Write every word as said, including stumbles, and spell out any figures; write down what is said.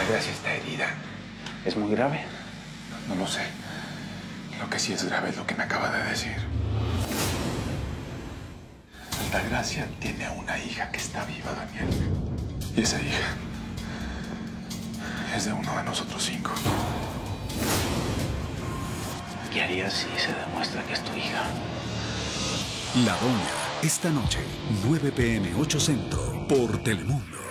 Altagracia está herida. ¿Es muy grave? No, no lo sé. Lo que sí es grave es lo que me acaba de decir. Altagracia tiene a una hija que está viva, Daniel. Y esa hija es de uno de nosotros cinco. ¿Qué harías si se demuestra que es tu hija? La Doña, esta noche, nueve p m ocho Centro, por Telemundo.